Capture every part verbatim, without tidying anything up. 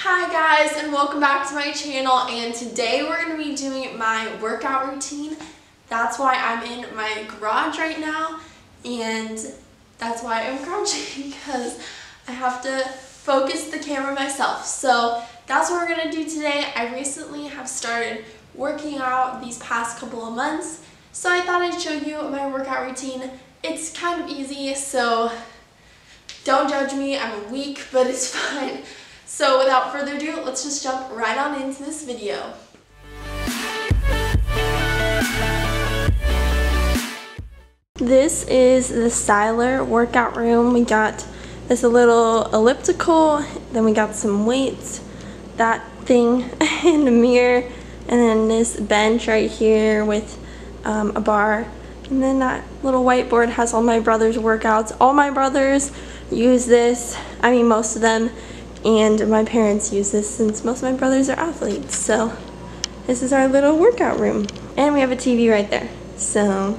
Hi guys, and welcome back to my channel, and today we're going to be doing my workout routine. That's why I'm in my garage right now, and that's why I'm crouching, because I have to focus the camera myself. So that's what we're going to do today. I recently have started working out these past couple of months, so I thought I'd show you my workout routine. It's kind of easy, so don't judge me. I'm weak, but it's fine. So without further ado, let's just jump right on into this video. This is the Styler workout room. We got this little elliptical, then we got some weights, that thing, and a mirror, and then this bench right here with um, a bar. And then that little whiteboard has all my brother's workouts. All my brothers use this, I mean most of them. And my parents use this since most of my brothers are athletes. So this is our little workout room. And we have a T V right there. So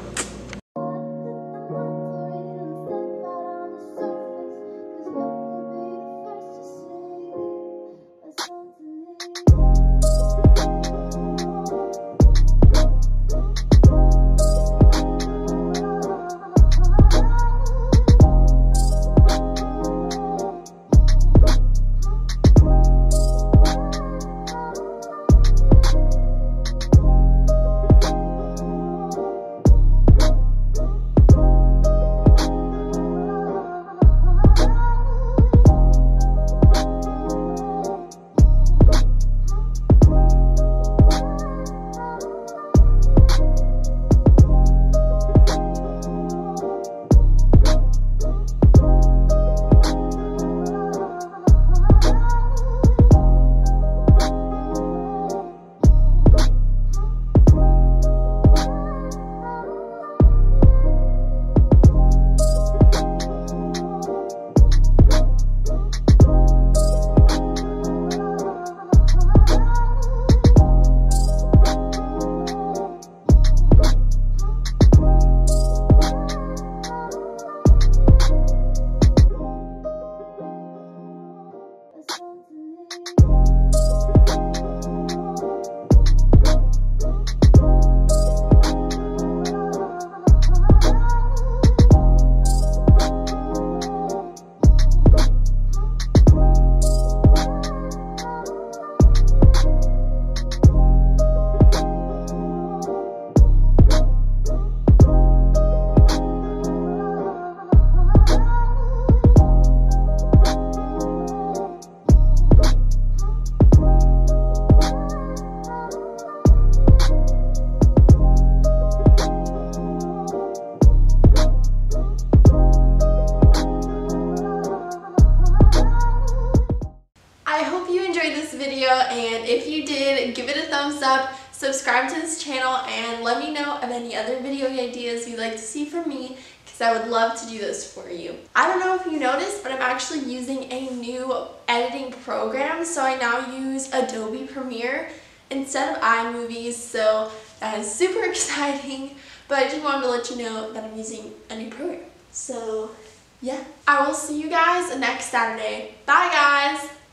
and if you did, give it a thumbs up, subscribe to this channel, and let me know of any other video ideas you'd like to see from me, because I would love to do this for you. I don't know if you noticed, but I'm actually using a new editing program, so I now use Adobe Premiere instead of iMovie, so that is super exciting, but I just wanted to let you know that I'm using a new program. So yeah, I will see you guys next Saturday. Bye guys!